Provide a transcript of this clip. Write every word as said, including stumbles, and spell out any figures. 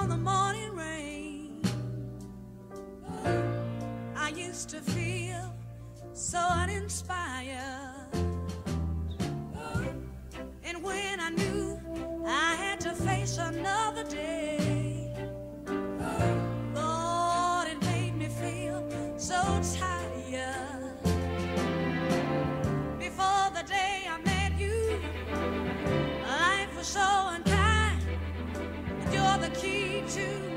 on the morning rain. I used to feel so uninspired, and when I knew I had to face another day, Lord, it made me feel so tired. Before the day I met you, life was so unkind, and you're the key to